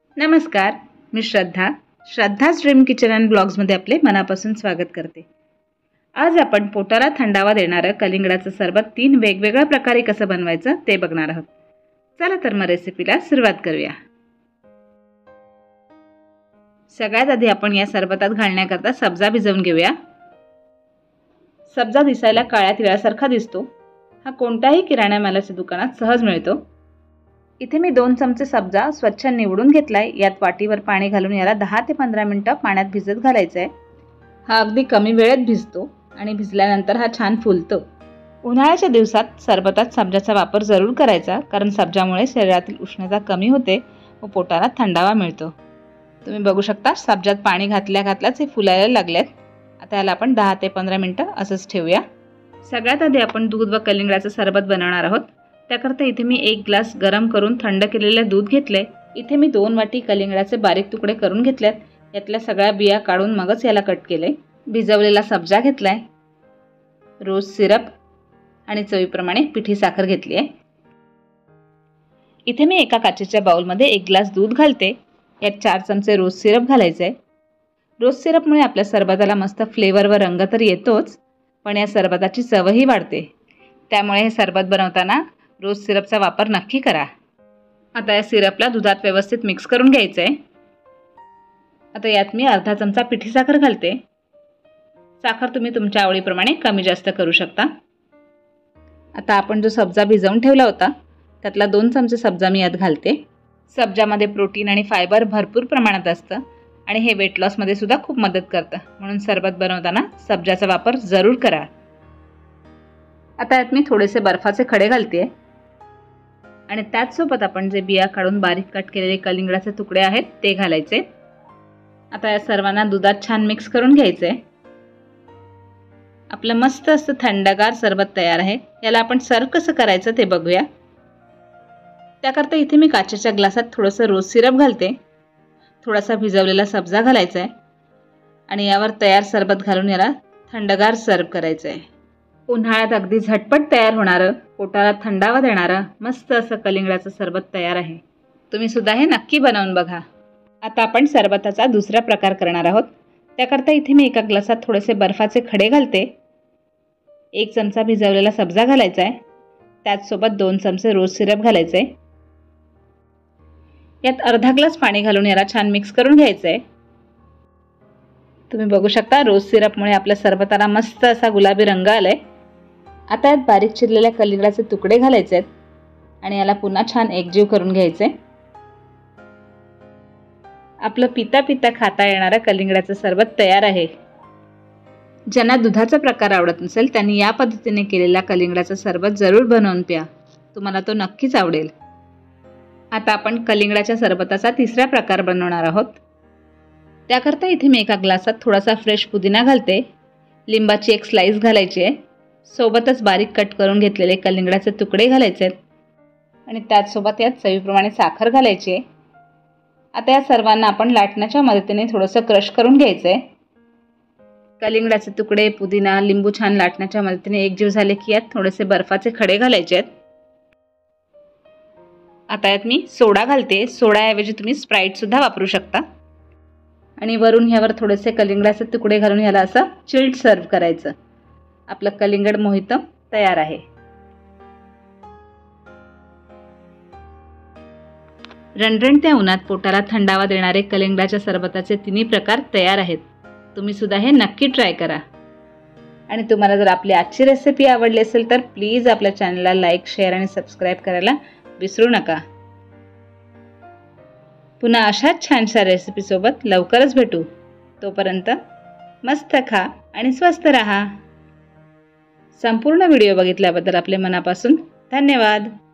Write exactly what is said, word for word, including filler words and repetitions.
नमस्कार, मी Shraddha. Shraddha's dream kitchen and ब्लॉग्समध्ये आपले मनापासून स्वागत करते. आज आपण पोटाला थंडावा देणारं कलिंगडाचं सरबत तीन वेगवेगळ्या प्रकारे कसं बनवायचं ते बघणार आहोत. चला तर मग रेसिपीला सुरुवात करूया. सगळ्यात आधी आपण या सरबतात घालण्याकरता सब्जा भिजवून घेऊया. सब्जा दिसायला काळ्या तिळासारखा दिसतो. हा कोणत्याही किराणा मालाच्या दुकानात सहज मिळतो. इथे मी दोन चमचे सब्जा स्वच्छ निवडून घेतलाय. यात वाटीवर पाणी घालून याला दहा ते पंधरा मिनिटं पाण्यात भिजत घालायचं आहे. हा अगदी कमी वेळेत भिजतो आणि भिजल्यानंतर हा छान फुलतो. उन्हाळ्याच्या दिवसात सरबतात सब्जाचा वापर जरूर करायचा, कारण सब्जामुळे शरीरातील उष्णता कमी होते व पोटाला थंडावा मिळतो. तुम्ही बघू शकता सब्जात पाणी घातल्या घातल्याच हे फुलायला लागलेत. आता याला आपण दहा ते पंधरा मिनिटं असंच ठेवूया. सगळ्यात आधी आपण दूध व कलिंगडाचं सरबत बनवणार आहोत. त्याकरता इथे मी एक ग्लास गरम करून थंड केलेले दूध घेतले. इथे मी दोन वाटी कलिंगडाचे बारीक तुकडे करून घेतलेत. यातल्या सगळ्या बिया काढून मगच याला कट केले. भिजवलेला सब्जा घेतलाय, रोज सिरप आणि चवीप्रमाणे पिठी साखर घेतली आहे. इथे मी एका काचेच्या बाउलमध्ये एक ग्लास दूध घालते. यात चार चमचे रोज सिरप घालायचे आहे. रोज सिरपमुळे आपल्या सरबताला मस्त फ्लेवर व रंग तर येतोच, पण या सरबताची चवही वाढते. त्यामुळे हे सरबत बनवताना रोज सिरपचा वापर नक्की करा. आता या सिरपला दुधात व्यवस्थित मिक्स करून घ्यायचं आहे. आता यात मी अर्धा चमचा पिठी साखर घालते. साखर तुम्ही तुमच्या आवडीप्रमाणे कमी जास्त करू शकता. आता आपण जो सब्जा भिजवून ठेवला होता त्यातला दोन चमचे सब्जा मी यात घालते. सब्जामध्ये प्रोटीन आणि फायबर भरपूर प्रमाणात असतं आणि हे वेट लॉसमध्ये सुद्धा खूप मदत करतं. म्हणून सरबत बनवताना सब्जाचा वापर जरूर करा. आता यात मी थोडेसे बर्फाचे खडे घालते आणि त्याचसोबत आपण जे बिया काढून बारीक कट केलेले कलिंगडाचे तुकडे आहेत ते घालायचे. आता या सर्वांना दुधात छान मिक्स करून घ्यायचे. आपलं मस्त असं थंडगार सरबत तयार आहे. याला आपण सर्व कसं करायचं ते बघूया. त्याकरता इथे मी काचेच्या ग्लासात थोडंसं रोज सिरप घालते. थोडासा भिजवलेला सब्जा घालायचा आहे आणि यावर तयार सरबत घालून याला थंडगार सर्व करायचं आहे. उन्हाळ्यात अगदी झटपट तयार होणारं, पोटाला थंडावा देणारं मस्त असं कलिंगडाचं सरबत तयार आहे. तुम्ही सुद्धा हे नक्की बनवून बघा. आता आपण सरबताचा दुसरा प्रकार करणार आहोत. त्याकरता इथे मी एका ग्लासात थोडेसे बर्फाचे खडे घालते. एक चमचा भिजवलेला सब्जा घालायचा आहे. त्याचसोबत दोन चमचे रोज सिरप घालायचे आहे. यात अर्धा ग्लास पाणी घालून याला छान मिक्स करून घ्यायचं आहे. तुम्ही बघू शकता रोज सिरपमुळे आपल्या सरबताला मस्त असा गुलाबी रंग आलाय. आता यात बारीक चिरलेल्या कलिंगडाचे तुकडे घालायचे आहेत आणि याला पुन्हा छान एकजीव करून घ्यायचे. आपलं पिता पिता खाता येणारं कलिंगडाचं सरबत तयार आहे. ज्यांना दुधाचा प्रकार आवडत नसेल त्यांनी या पद्धतीने केलेला कलिंगडाचं सरबत जरूर बनवून प्या. तुम्हाला तो नक्कीच आवडेल. आता आपण कलिंगडाच्या सरबताचा तिसरा प्रकार बनवणार आहोत. त्याकरता इथे मी एका ग्लासात थोडासा फ्रेश पुदिना घालते. लिंबाची एक स्लाइस घालायची आहे. सोबतच बारीक कट करून घेतलेले कलिंगडाचे तुकडे घालायचे आहेत आणि त्याचसोबत यात चवीप्रमाणे साखर घालायची आहे. आता या सर्वांना आपण लाटण्याच्या मदतीने थोडंसं क्रश करून घ्यायचं आहे. कलिंगडाचे तुकडे, पुदिना, लिंबू छान लाटण्याच्या मदतीने एकजीव झाले की यात थोडेसे बर्फाचे खडे घालायचे आहेत. आता यात मी सोडा घालते. सोडाऐवजी तुम्ही स्प्राईटसुद्धा वापरू शकता. आणि वरून ह्यावर थोडेसे कलिंगडाचे तुकडे घालून ह्याला असं चिल्ड सर्व करायचं. आपलं कलिंगड मोहित तयार आहे. रणरणत्या उन्हात पोटाला थंडावा देणारे कलिंगडाच्या सरबताचे तिन्ही प्रकार तयार आहेत. तुम्ही सुद्धा हे नक्की ट्राय करा. आणि तुम्हाला जर आपली आजची रेसिपी आवडली असेल तर प्लीज आपल्या चॅनलला लाईक, शेअर आणि सबस्क्राईब करायला विसरू नका. पुन्हा अशाच छानशा रेसिपीसोबत लवकरच भेटू. तोपर्यंत मस्त खा आणि स्वस्त राहा. संपूर्ण व्हिडिओ बघितल्याबद्दल आपले मनापासून धन्यवाद.